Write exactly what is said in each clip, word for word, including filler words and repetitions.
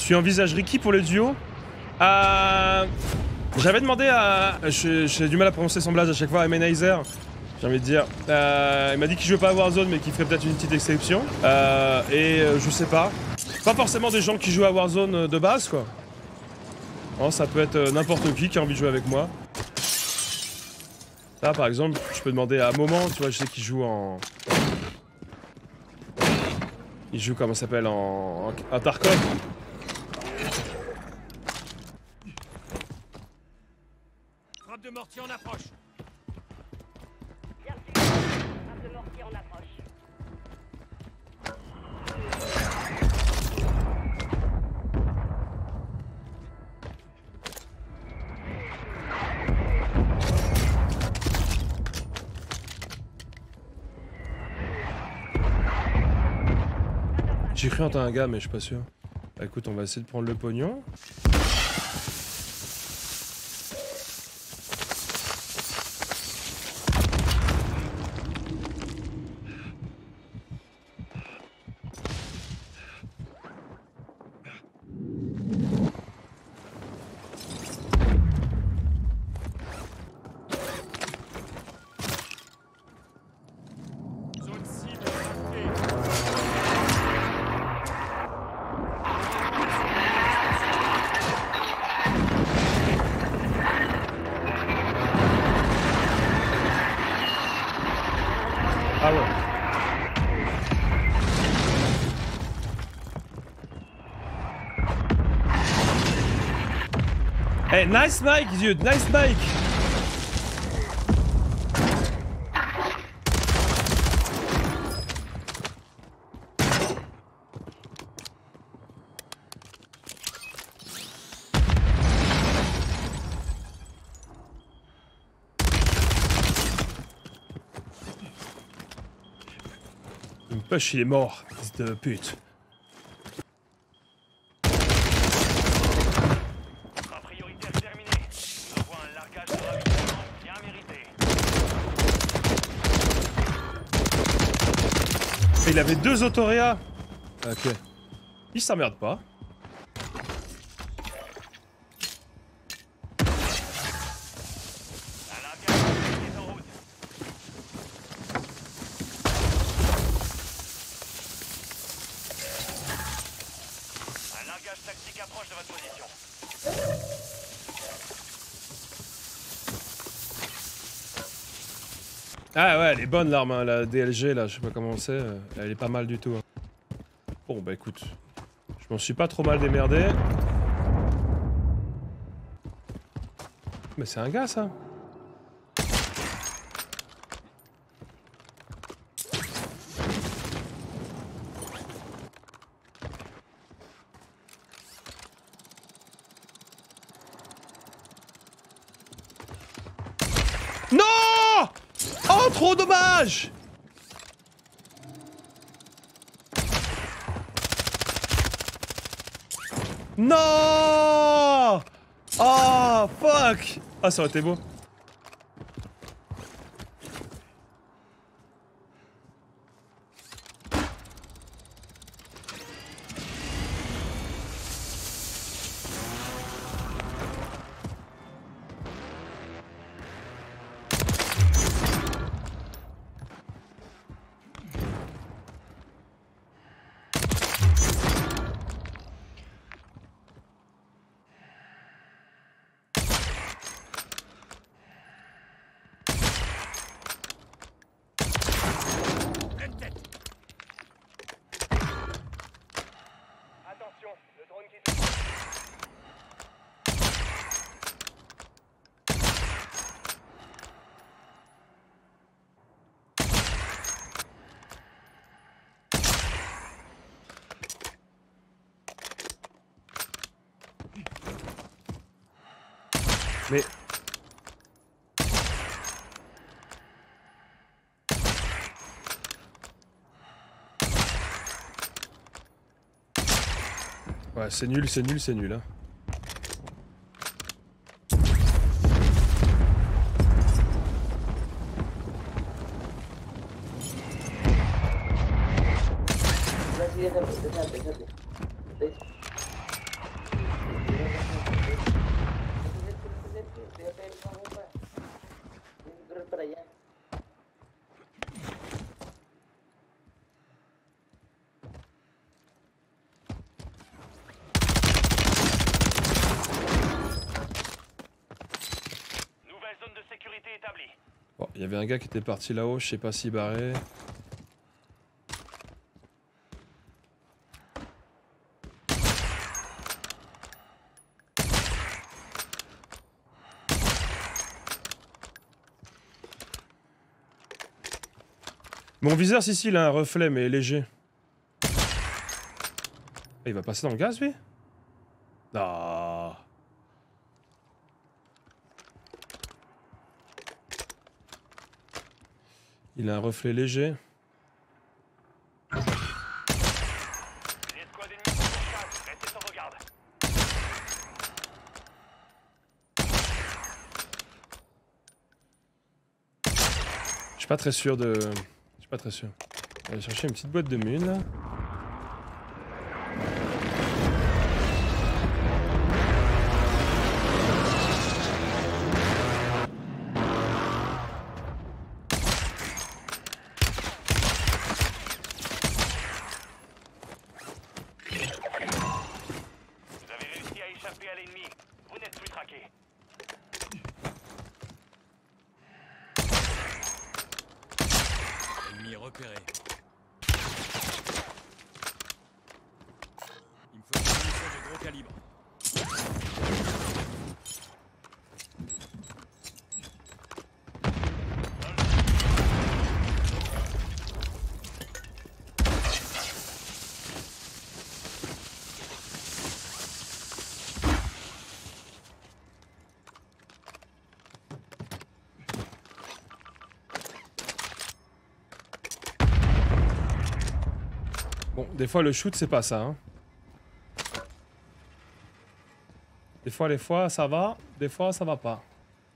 Tu envisagerais qui pour le duo? euh... J'avais demandé à... J'ai du mal à prononcer son blase à chaque fois, à Emenizer. J'ai envie de dire. Euh, il m'a dit qu'il jouait pas à Warzone, mais qu'il ferait peut-être une petite exception. Euh, et euh, je sais pas. Pas forcément des gens qui jouent à Warzone de base, quoi. Non, ça peut être n'importe qui qui a envie de jouer avec moi. Là, par exemple, je peux demander à Moment, tu vois, je sais qu'il joue en... Il joue, comment ça s'appelle, en... en Tarkov. Frappe de mortier en approche. Bien sûr. Frappe de mortier en approche. J'ai cru entendre un gars, mais je suis pas sûr. Bah, écoute, on va essayer de prendre le pognon. Zone cible marquée. Ah ouais. Hey, nice mic, dude, nice mic. Une push, il est mort, fils de pute. Ma priorité est terminée. Je vois un largage de ravitaillement bien mérité. Et il avait deux autoréas. Ok. Il s'emmerde pas. Un largage est en route. Un largage tactique approche de votre position. Ah ouais, elle est bonne l'arme, hein, la D L G là, je sais pas comment c'est. euh, Elle est pas mal du tout. Hein. Bon bah écoute, je m'en suis pas trop mal démerdé. Mais c'est un gars ça. Non! Oh, trop dommage! Non! Oh, fuck! Ah, ça aurait été beau. Pleine tête. Attention, le drone qui se... Mais... Ouais, c'est nul, c'est nul, c'est nul. Hein. Il y avait un gars qui était parti là-haut, je sais pas s'il barrait. Mon viseur, si, si, il a un reflet, mais léger. Ah, il va passer dans le gaz, lui? Ah. Il a un reflet léger. Les escouades ennemies sont sur place. Restez sur vos gardes. Je suis pas très sûr de... Je suis pas très sûr. On va aller chercher une petite boîte de mine, là. Vous avez réussi à échapper à l'ennemi. Vous n'êtes plus traqué. Ennemi repéré. Il me faut une munition de gros calibre. Bon, des fois, le shoot, c'est pas ça, hein. Des fois, les fois, ça va. Des fois, ça va pas.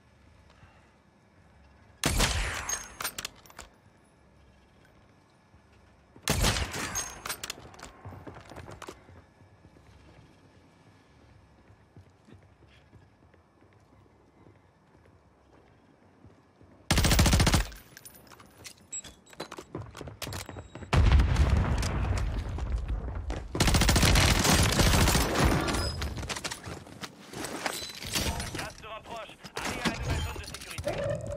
Gaz se rapproche. Allez à la nouvelle zone de sécurité.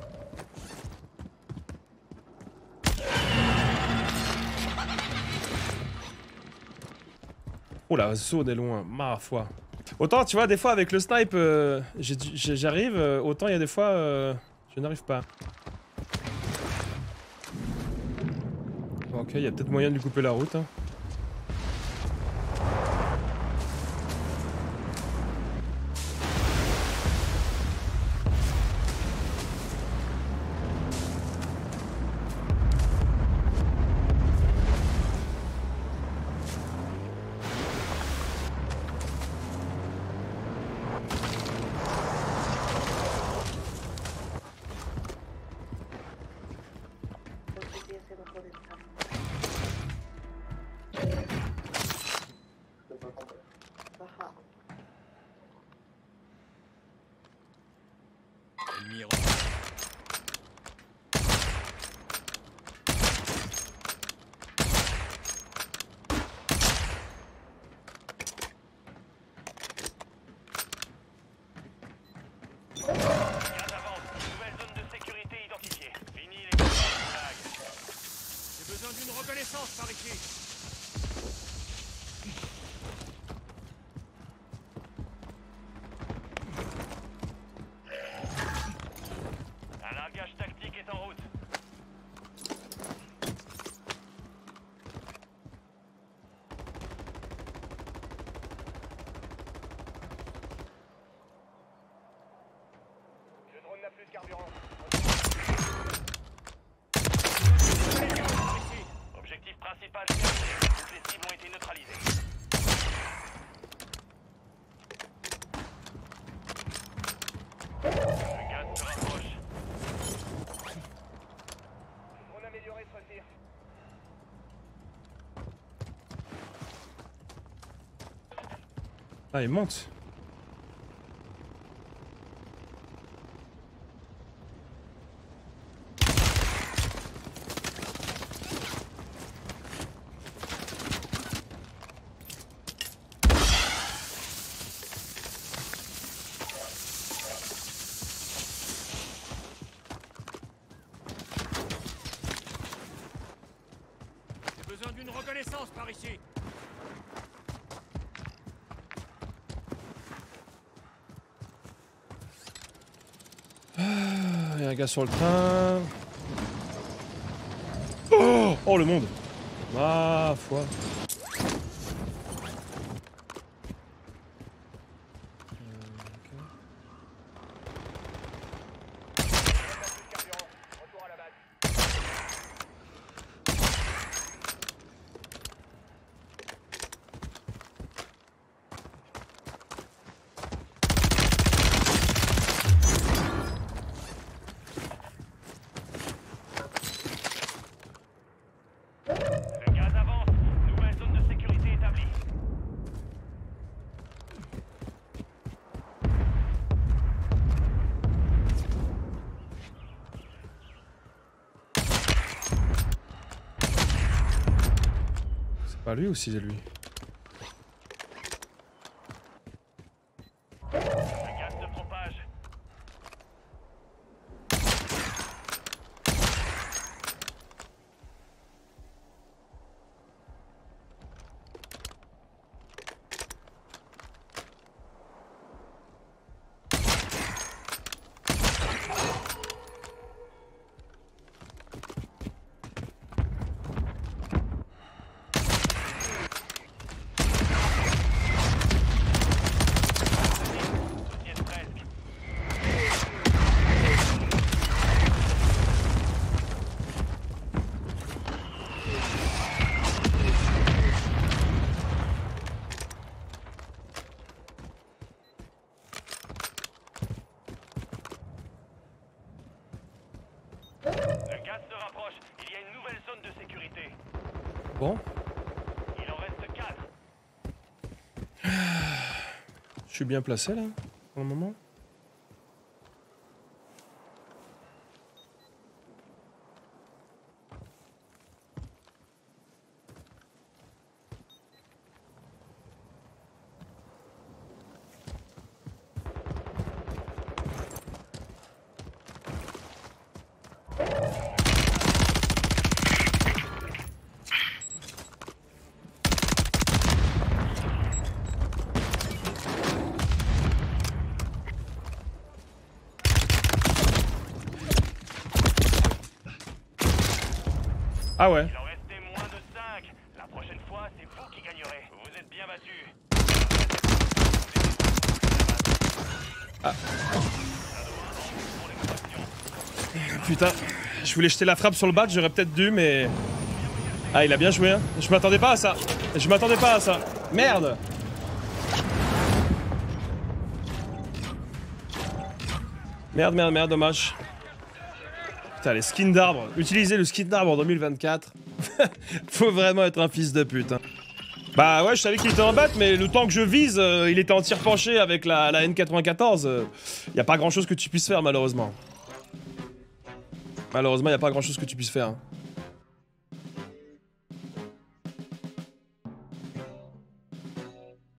Oh la zone est loin, ma foi. Autant, tu vois, des fois, avec le snipe, euh, j'ai du- j'ai- j'arrive, euh, autant il y a des fois, euh, je n'arrive pas. Ok, il y a peut-être moyen de lui couper la route, hein. Ennemi repéré. Gaz avance. Nouvelle zone de sécurité identifiée. Fini les combats. J'ai besoin d'une reconnaissance par ici. Un largage tactique est en route. Le drone n'a plus de carburant. Objectif principal terminé. Toutes les cibles ont été neutralisées. Le gaz se rapproche. Drone amélioré sur le tir. Ah, il monte. un gars sur le train. Oh, oh le monde. Ma foi. Retour à la base. Le gaz avance. Nouvelle zone de sécurité établie. C'est pas lui ou si c'est lui? Le gaz se propage. Ceci est presque. Le gaz se rapproche. Il y a une nouvelle zone de sécurité. Bon. Il en reste quatre. Je suis bien placé là, pour le moment. Ah ouais. Il en restait moins de cinq. La prochaine fois, c'est vous qui gagnerez. Vous êtes bien battus. Putain, je voulais jeter la frappe sur le bat, j'aurais peut-être dû, mais... Ah, il a bien joué, hein. Je m'attendais pas à ça. Je m'attendais pas à ça. Merde. Merde, merde, merde, dommage. Putain, les skins d'arbres. Utiliser le skin d'arbre en deux mille vingt-quatre. Faut vraiment être un fils de pute. Hein. Bah ouais, je savais qu'il était en bat, mais le temps que je vise, euh, il était en tir penché avec la, la N quatre-vingt-quatorze. Euh, y a pas grand chose que tu puisses faire, malheureusement. Malheureusement, y a pas grand chose que tu puisses faire. Hein.